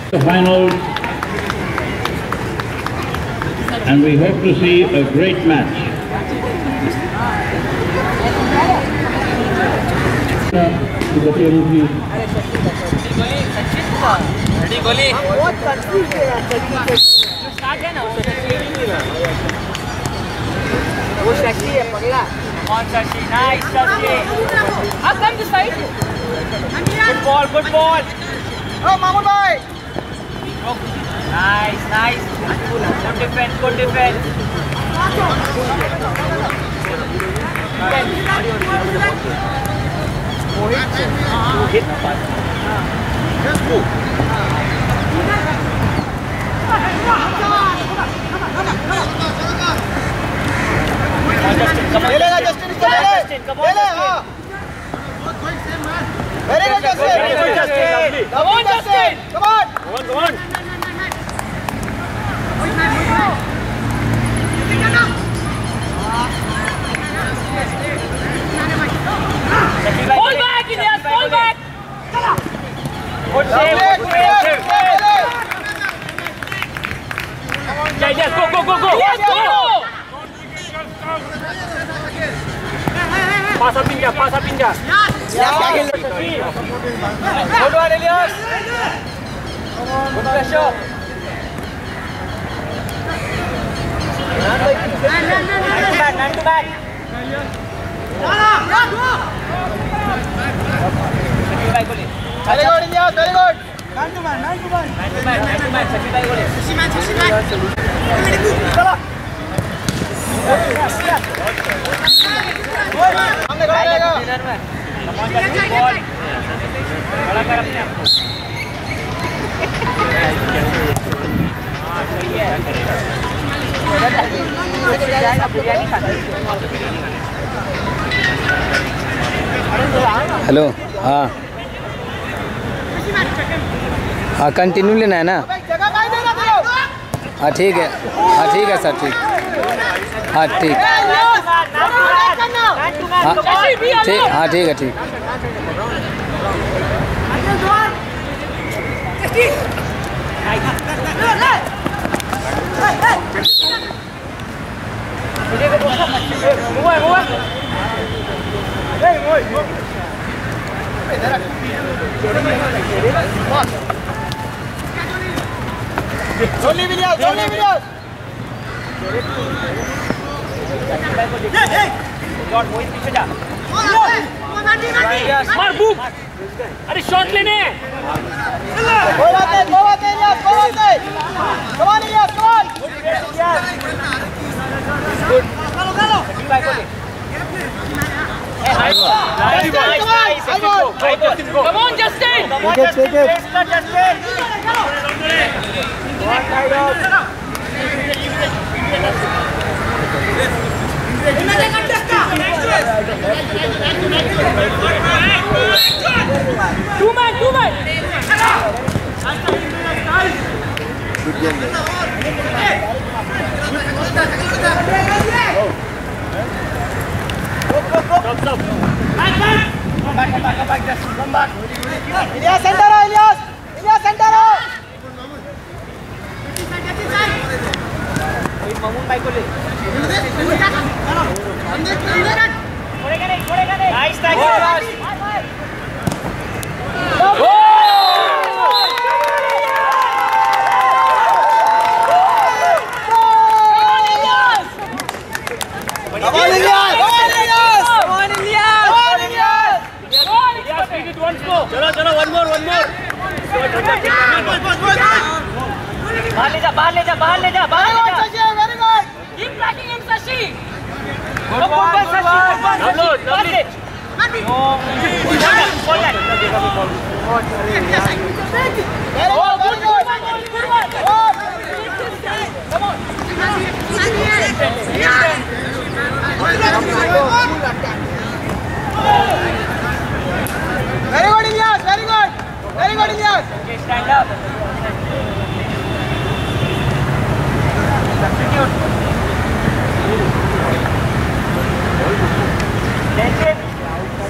The finals, and we hope to see a great match. Ready, goalie. वो शशि है पगला On Shashi, nice Shashi. अब come this side Good ball, good ball. ओ मामून भाई Nice, nice. Good defense, good defense. Hit the pass. Come on, ले लेगा Justin इसको ले ले come ले on, ले Justin. हां very good Justin Very good, Justin. Come on Justin come on Go on. Fall back, Ilyas, fall back. Good save, good save. Yes, go. Yes, go. Pass up India. Good one, Ilyas. Good pressure. Man to back. Very good India very good Man to man. Sachi bhai gole. हमने खड़ा रहेगा Come on, Justin, ball. खड़ा कर अपने आप को. सही है. बिरयानी खाता है. हेलो हाँ हाँ कंटिन्यू लेना है ना जगह भाई दे रहा था हाँ ठीक है सर ठीक हाँ ठीक हाँ ठीक है ठीक जोली विलियस शॉट मोहित पीछे जा. मार बूम. अरे शॉट लेने हैं. कोई बात नहीं Ilyas come on Ilyas come on good. Sachin भाई को ले. Nice. Come on, Justin. take it. Justin. One side out. Two man. Good game. Stop. Come back, Justin. Come back. Ilyas centre हो इलियस सेंटर हो मामून भाई को ले. छोड़ेगा नहीं. Nice tackle. चलो one more. बाहर ले जा. Very good Keep tracking him, Shashi. Good ball, Shashi. Double it. Ball back. Good one. Come on. Very good Ilyas Okay, stand up.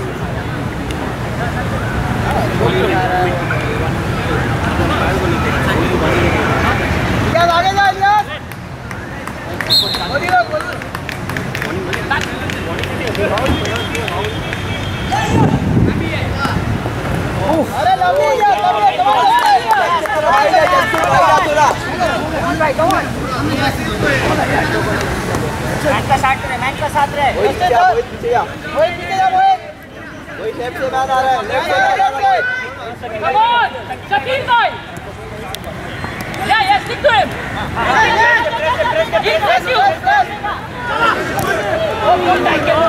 Substitute. अरे लवली या मैन का साथ रहे, मैन का साथ रहे। वही पीछे जा, वही लेफ्ट से मैन आ रहा है, लेफ्ट से। Come on, Shakil bhai. Yeah, stick to him. He press you. Oh, good, thank you.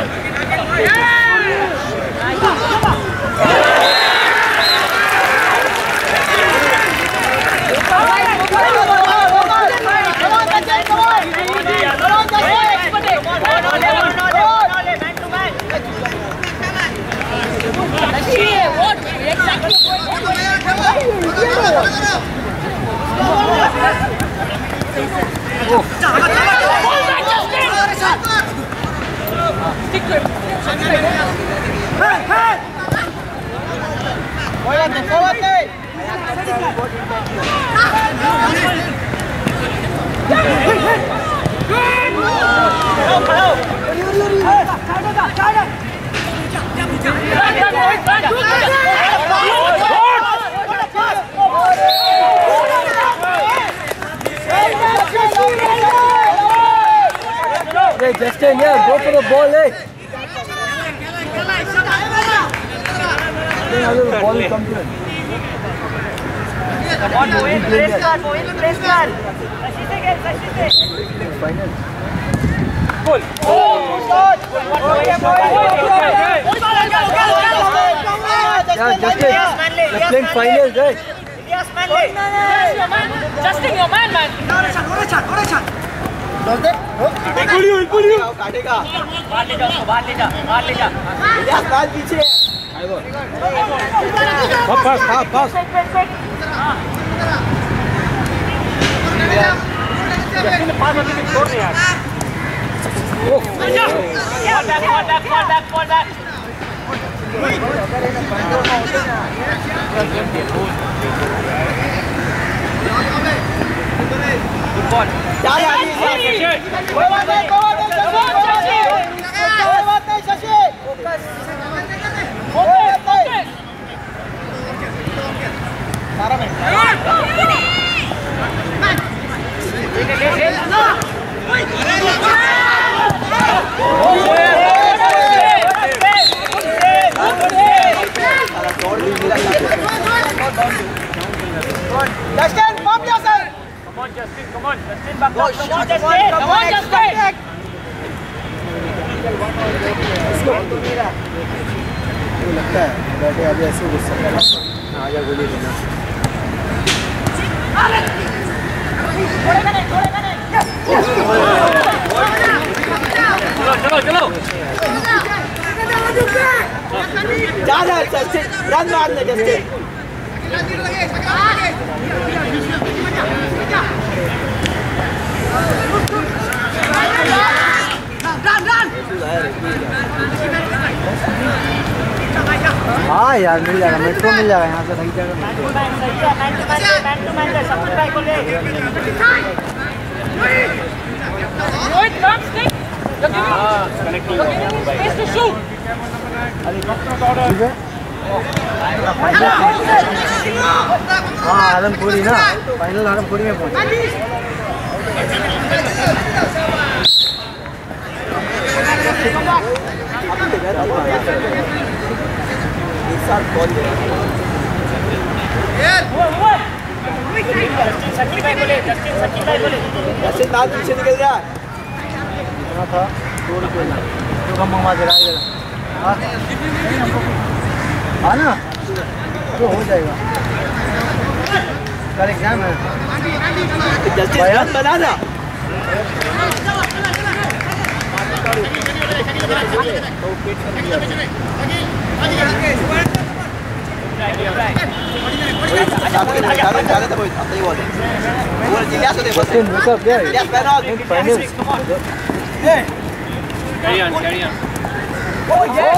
Hey, Justin, yeah, go for the ball, hey. The ball will come to him. Come on, Mohit, press कर, Mohit, press कर. Final. Goal. Oh, shot. Yeah, Justin, you're playing finals, right? Yes, Manley. Yes, your man. Justin, your man, man. काटेगा। बाहर ले जाओ, बाहर ले जा, बाहर ले जा। इलियास बाल पीछे है। Pass. Fall back. जा कोई बात नहीं Shashi. Justin, pump yourself. Come on, Justin, back up. Come on, Justin. लगता है बैठे अभी ऐसे गुस्सा आजा गोली लेना चलो जा जस्टिन रन मार ले जस्टिन हाँ यार मिल जाएगा मेट्रो मिल जाएगा यहाँ से सही जगह हाँ आलमपुरी ना फाइनल आलमपुरी में पहुँचे जस्टिन नाम पीछे निकल जा था छोड़ के ना तो कम मंगवा दे रहा है हाँ ना तो हो जाएगा कल एग्जाम है जस्टिन रन बना ना Justin, what's up, yeah? Yes, Bernard. Finals. Carry on. Oh, yes.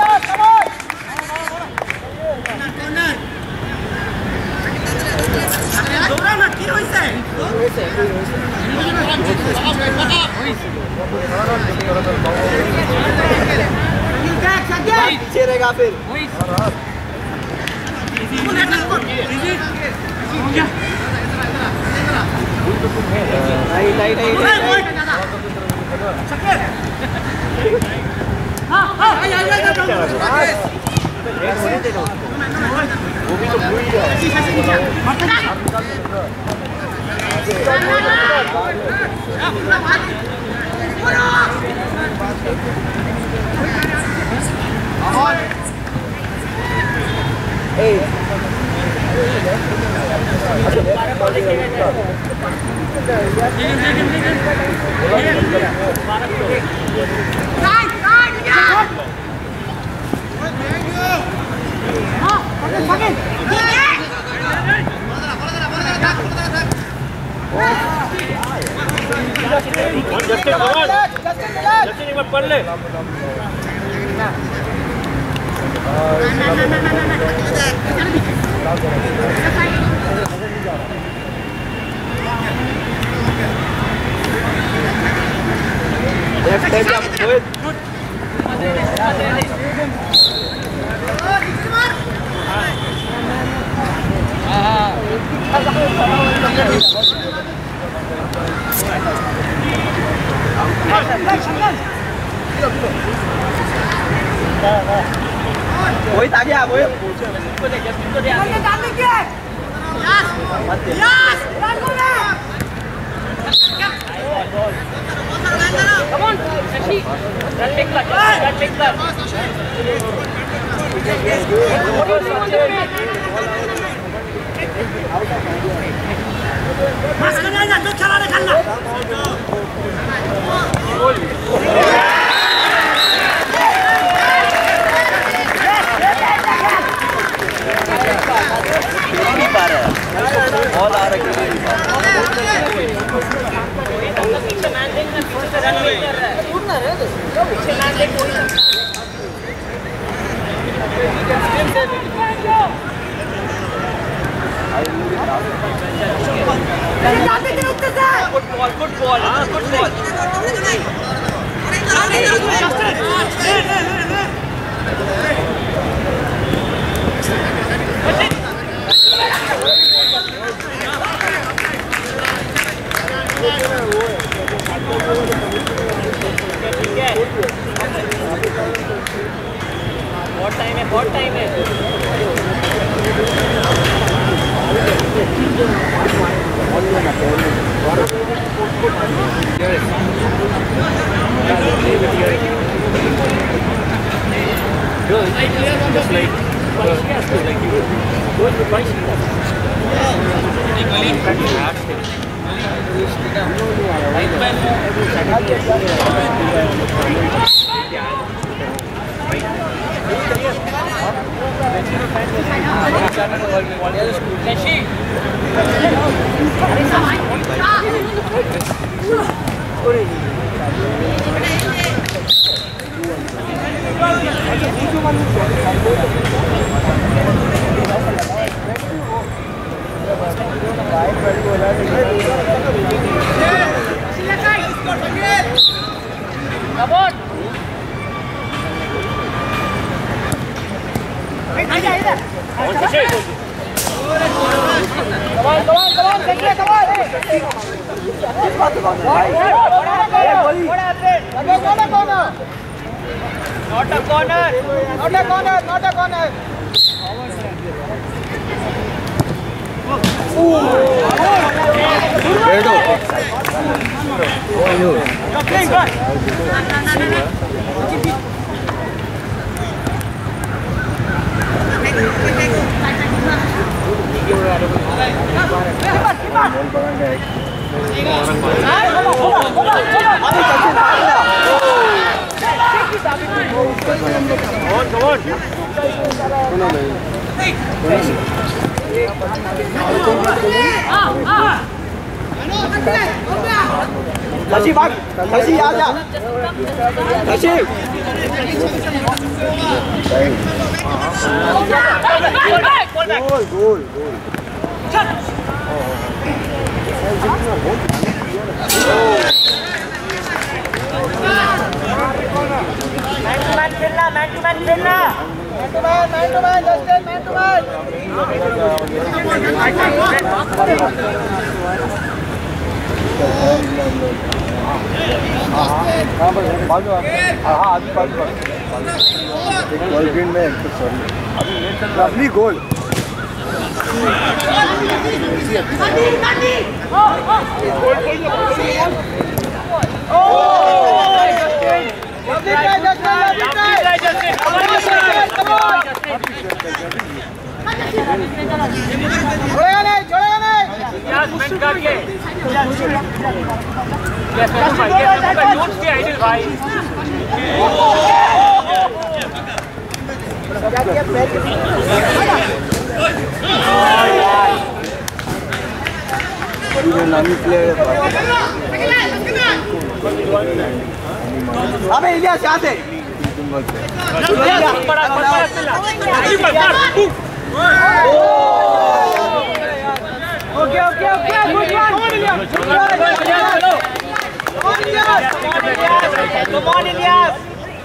Come on. पीछे रहेगा फिर वो भी तो भूल गया वही आ गया वही Come on, Shashi. Run big clutch. Run big clutch. Mas करना है तो चला निकालना. नहीं पा रहा है बॉल आ रही है पीछे मैन देखना पीछे रन नहीं कर रहा है उड़ना है तो पीछे मैन देख कोई गुड बॉल बहुत टाइम है शशि भाग शशि आ जा शशि गोल गोल गोल लवली गोल अबे इलियास यहाँ से okay okay okay good one Ilyas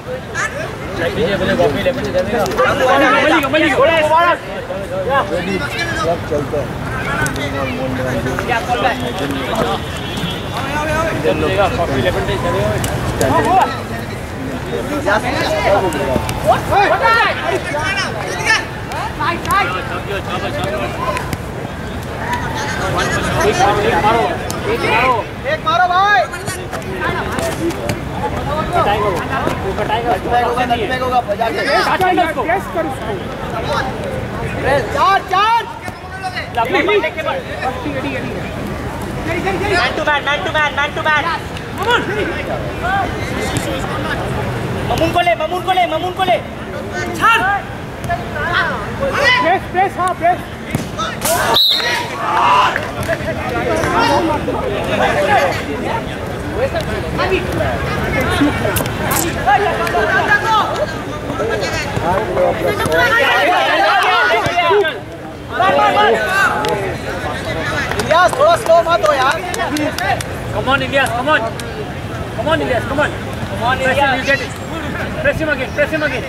एक मारो भाई ममून को ले प्रेस हाँ प्रेस इलियास थोड़ा स्लो मत हो यार Come on, Ilyas, come on. Come on, Ilyas, come on. Come on, Ilyas. You get it. Press him again, press him again.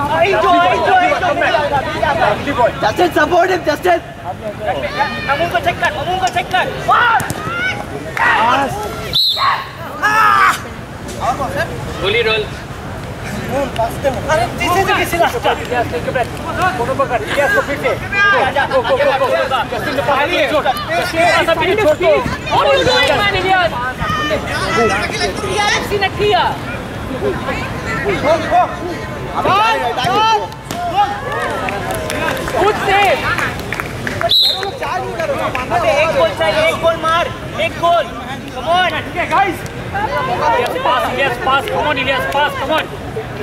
Justin, support him, Justin. Mamoon ko check kar. Goalie roll. This is last. Ilyas, take a breath. Photo पकड़. Ilyas को फिर से. Go. Justin ने पास नहीं छोड़. Justin ने पास अभी नहीं छोड़ दो. What are you doing, man, Ilyas? Ilyas ने किया. Good save. एक गोल चाहिए, एक गोल मार, एक गोल. Come on, guys. Yes, pass. Come on, Ilyas, pass. Come on.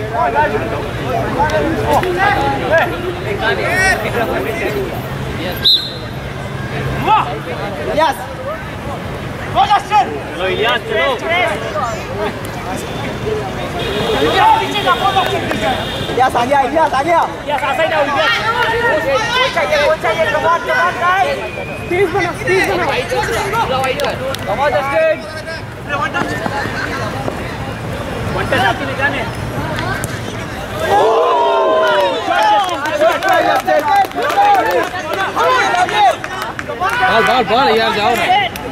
Yes. Go, Justin. Hello, Ilyas, चलो. Ilyas आ गया. Ilyas, outside now, Ilyas. गोल चाहिए. Come on, guys. Speed बना. Come on, Justin. One touch आपकी नहीं जाने. बॉल यार जाओ ना.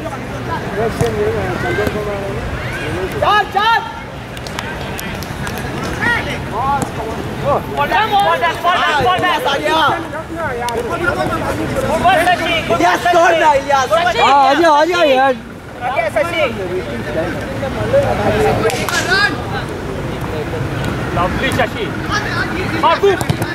चार. Fall down. Ilyas छोड़ ना इलियास. आ जा यार. Lovely Shashi. Marfu.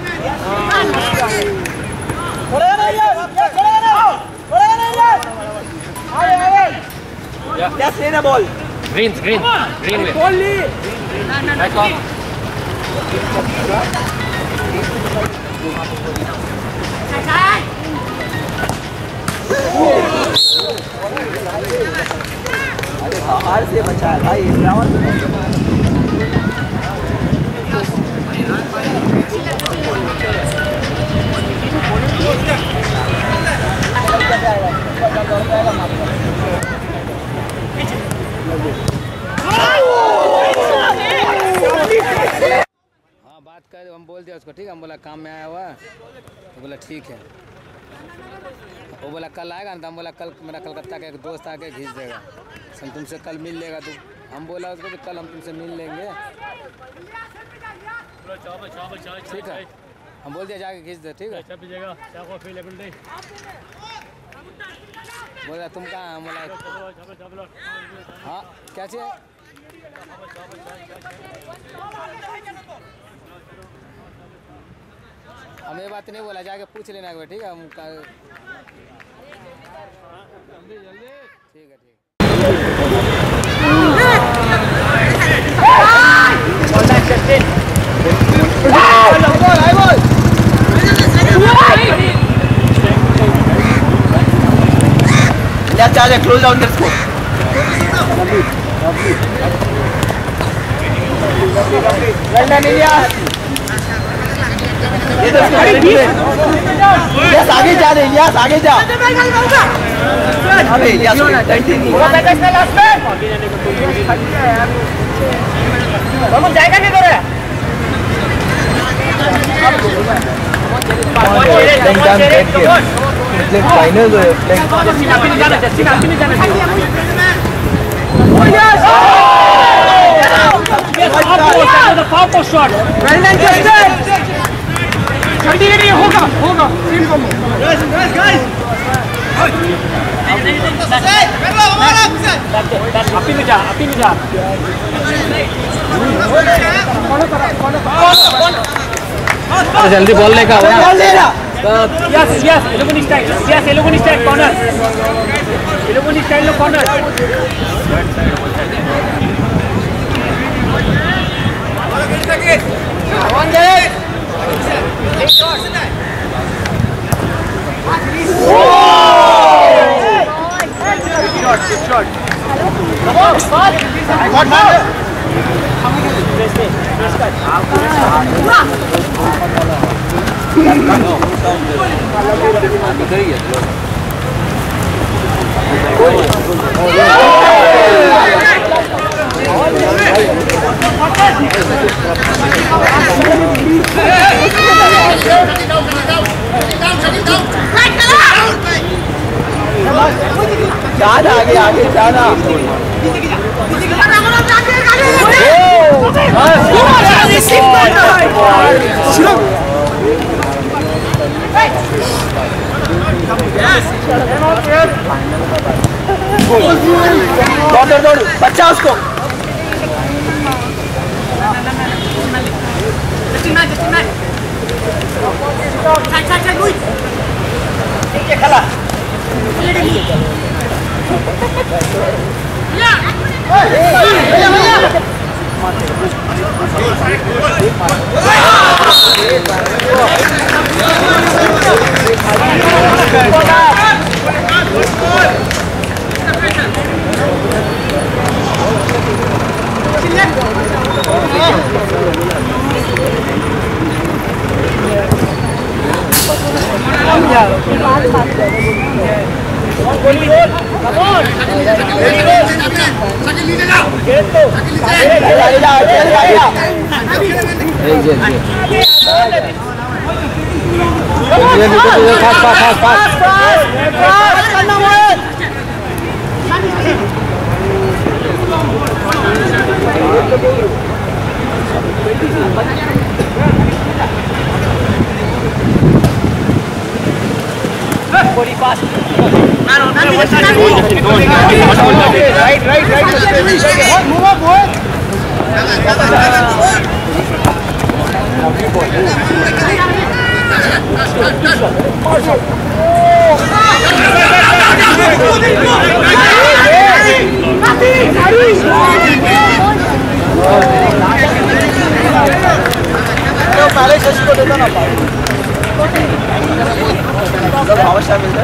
Yes, in a ball. Green way. Back off. हार से बचा है भाई रावण. बात कर, हम बोल दिया उसको, ठीक है। हम बोला काम में आया हुआ है, तो बोला ठीक है। वो बोला कल आएगा ना, तो हम बोला कल मेरा कलकत्ता का एक दोस्त आके खींच देगा, हम तुमसे कल मिल लेगा। तो हम बोला उसको कि कल हम तुमसे मिल लेंगे, ठीक है। हम बोल दिया जाके खींच दे, ठीक है। बोला तुम कहाँ? हम बोला हाँ क्या चाहिए? हम ये बात नहीं बोला, जाके पूछ लेना एक बार, ठीक है। हम ठीक है, ठीक है। क्लोज डाउन कर score. Well done Ilyas. Ilyas आगे जा रहे, इलियास आगे जा। अबे इलियास कंटिन्यू। हम जाएगा नहीं करे। फाइनल जल्दी बॉल लेकर Yes, yes, Eluguni style. Yes, Eluguni style corner. Eluguni style no corner. One day. Good shot. Come on, fast. I got now. जाना आगे जाना। दौड़ बच्चा उसको। खला पहले शशि को देता ना अवश्य मिलता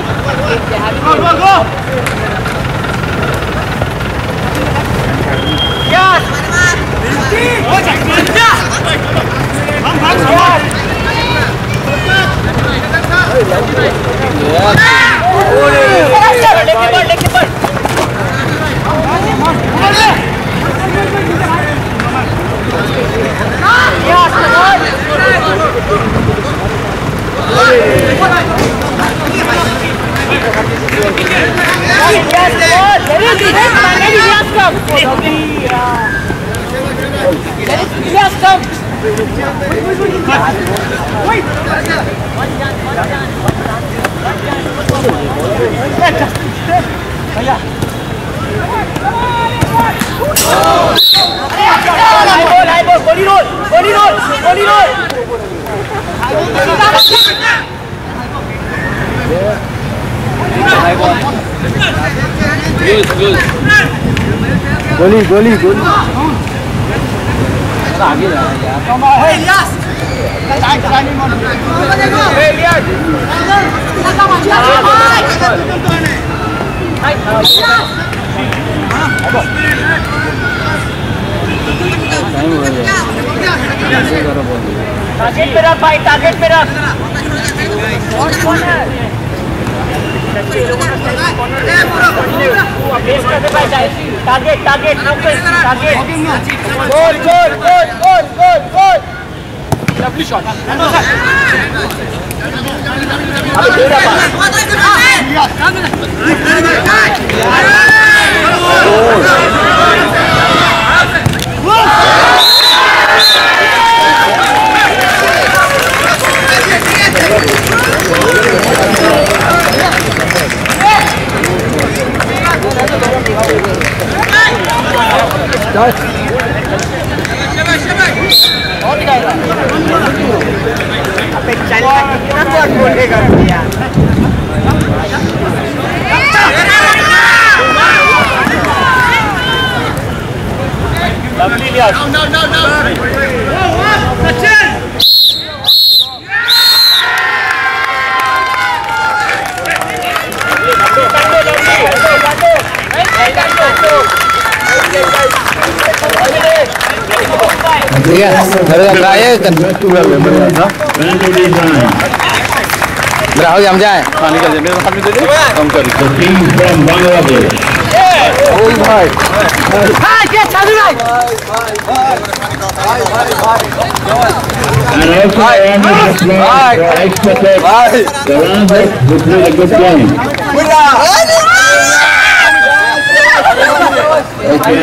है। गोली गोली गोली आगे जा टारगेट पे रख भाई, टारगेट पे रख। कौन है? Target target target. Goal goal goal goal goal goal. Lovely shot. हो हम जाए The team from Bangladesh. And also I am the extra tech, the Rangers, who played a good game. Okay,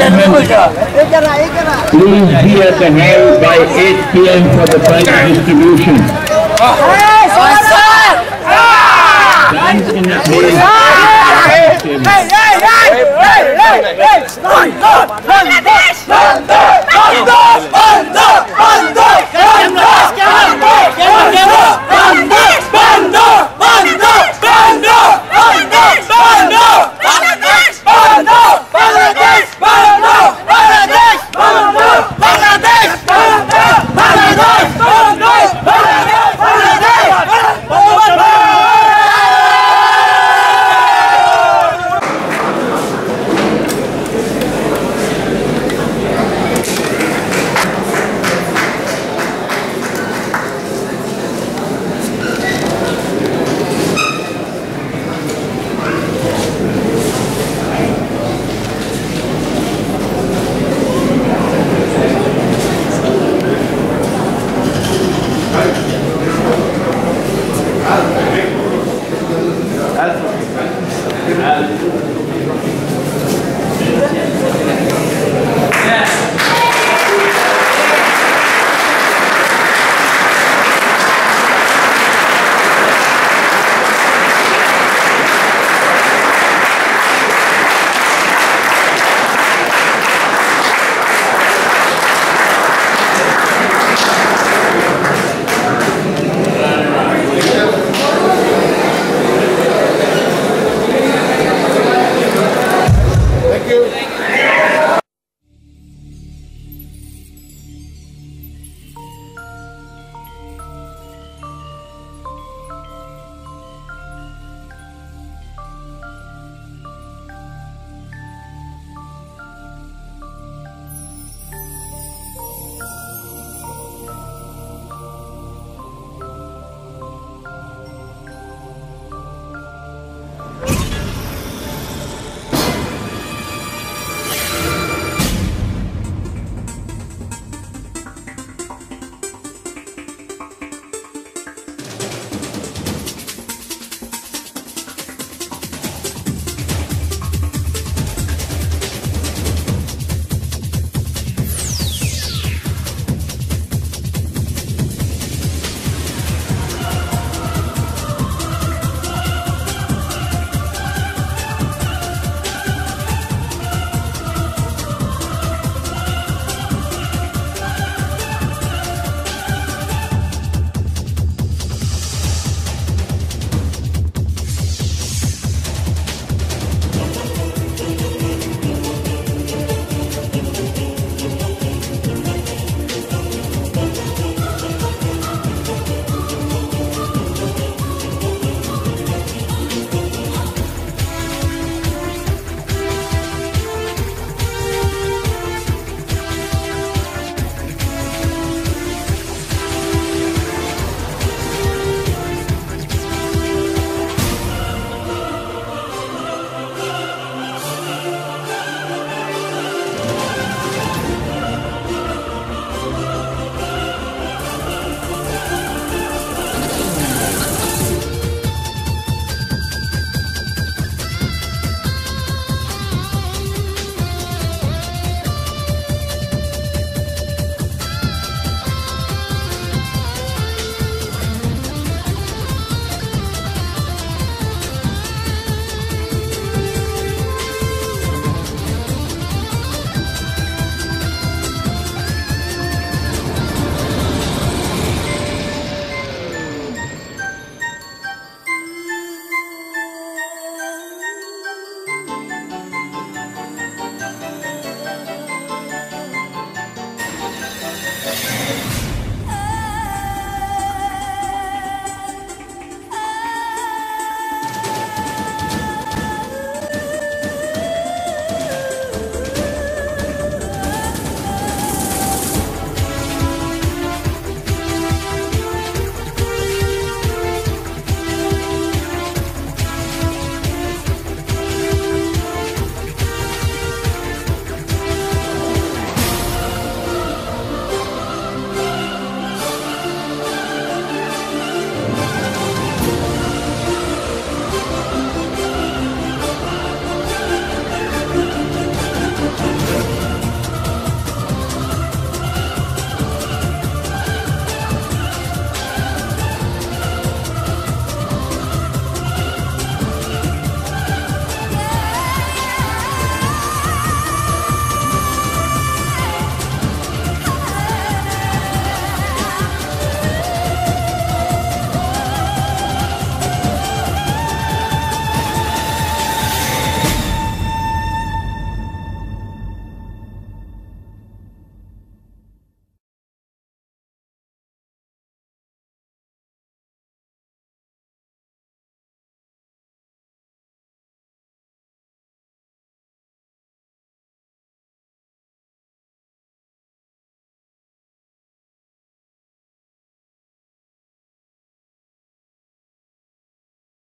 please be at the hall by 8 p.m. for the prize distribution. Dance in the place. Bangladesh!